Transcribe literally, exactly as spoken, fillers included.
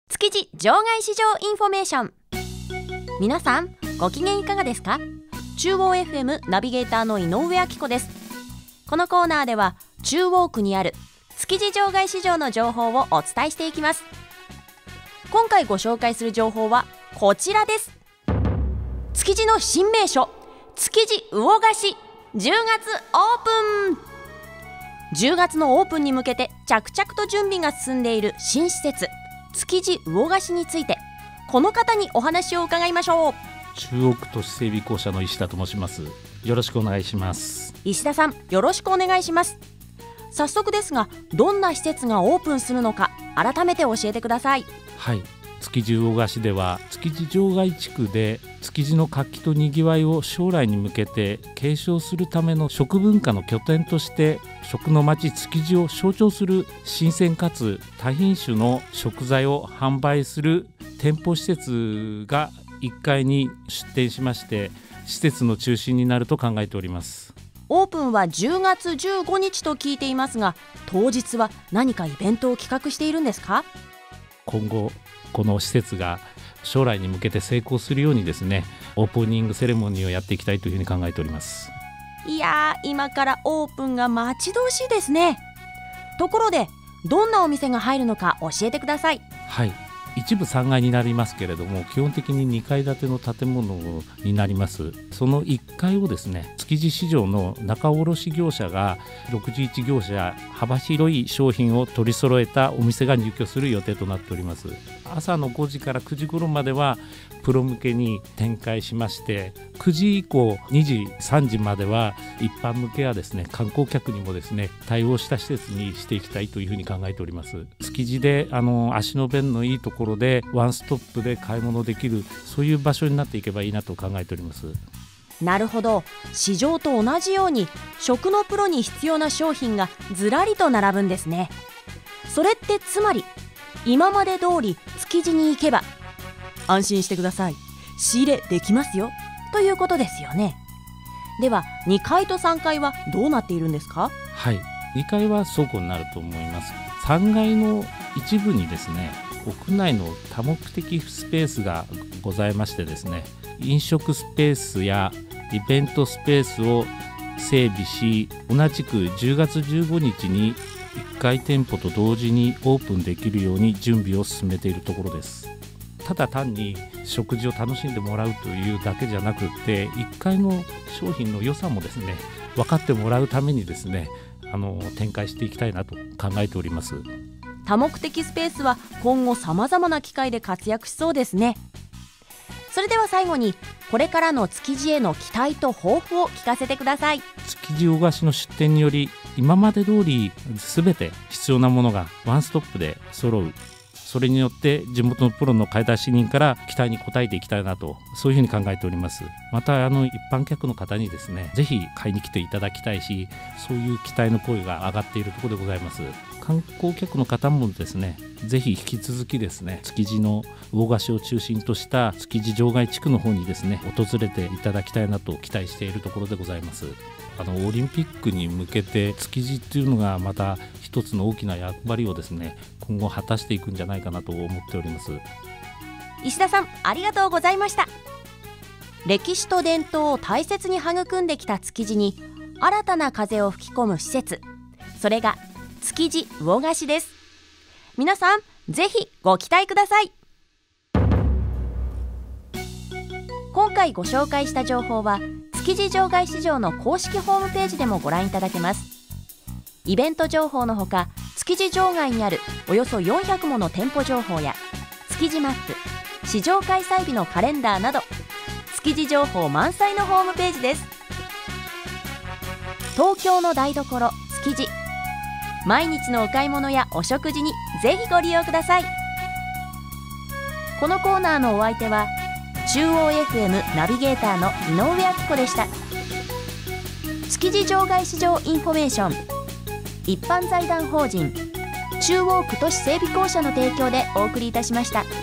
築地場外市場インフォメーション。皆さんご機嫌いかがですか？中央 エフエム ナビゲーターの井上明子です。このコーナーでは中央区にある築地場外市場の情報をお伝えしていきます。今回ご紹介する情報はこちらです。築地の新名所築地魚河岸じゅうがつオープン。じゅうがつのオープンに向けて着々と準備が進んでいる新施設築地魚河岸について、この方にお話を伺いましょう。 中央区都市整備公社の石田と申します。よろしくお願いします。 石田さん、よろしくお願いします。早速ですが、どんな施設がオープンするのか改めて教えてください。 はい、築地魚河岸では築地場外地区で築地の活気とにぎわいを将来に向けて継承するための食文化の拠点として食の街築地を象徴する新鮮かつ多品種の食材を販売する店舗施設がいっかいに出店しまして、施設の中心になると考えております。 オープンはじゅうがつじゅうごにちと聞いていますが、当日は何かイベントを企画しているんですか？ 今後この施設が将来に向けて成功するようにですね、オープニングセレモニーをやっていきたいというふうに考えております。 いやー、今からオープンが待ち遠しいですね。ところで、どんなお店が入るのか教えてください。 はい、一部さんがいになりますけれども、基本的ににかい建ての建物になります。そのいっかいをですね、築地市場の仲卸業者がろくじゅういちぎょうしゃ幅広い商品を取り揃えたお店が入居する予定となっております。朝のごじからくじ頃まではプロ向けに展開しまして、くじ以降にじさんじまでは一般向けやですね、観光客にもですね対応した施設にしていきたいというふうに考えております。築地であの足の便のいいところでワンストップで買い物できる、そういう場所になっていけばいいなと考えております。 なるほど、市場と同じように食のプロに必要な商品がずらりと並ぶんですね。それってつまり今まで通り築地に行けば安心してください、仕入れできますよということですよね。ではにかいとさんがいはどうなっているんですか？ はい、にかいは倉庫になると思います。さんがいの一部にですね、屋内の多目的スペースがございましてですね、飲食スペースやイベントスペースを整備し、同じくじゅうがつじゅうごにちにいっかい店舗と同時にオープンできるように準備を進めているところです。ただ単に食事を楽しんでもらうというだけじゃなくって、いっかいの商品の良さもですね分かってもらうためにですね、あの展開していきたいなと考えております。 多目的スペースは今後さまざまな機会で活躍しそうですね。それでは最後に、これからの築地への期待と抱負を聞かせてください。 築地魚河岸の出店により、今まで通り全て必要なものがワンストップで揃う、それによって地元のプロの買い出し人から期待に応えていきたいなと、そういうふうに考えております。またあの一般客の方にですね、ぜひ買いに来ていただきたいし、そういう期待の声が上がっているところでございます。観光客の方もですね、ぜひ引き続きですね、築地の魚河岸を中心とした築地場外地区の方にですね訪れていただきたいなと期待しているところでございます。あのオリンピックに向けて築地っていうのがまた一つの大きな役割をですね今後果たしていくんじゃないかなと思っております。 石田さん、ありがとうございました。歴史と伝統を大切に育んできた築地に新たな風を吹き込む施設、それが築地魚河岸です。皆さんぜひご期待ください。今回ご紹介した情報は築地場外市場の公式ホームページでもご覧いただけます。イベント情報のほか、築地場外にあるおよそよんひゃくもの店舗情報や築地マップ、市場開催日のカレンダーなど築地情報満載のホームページです。東京の台所築地、毎日のお買い物やお食事にぜひご利用ください。このコーナーのお相手は中央 エフエム ナビゲーターの井上明子でした。築地場外市場インフォメーション、一般財団法人中央区都市整備公社の提供でお送りいたしました。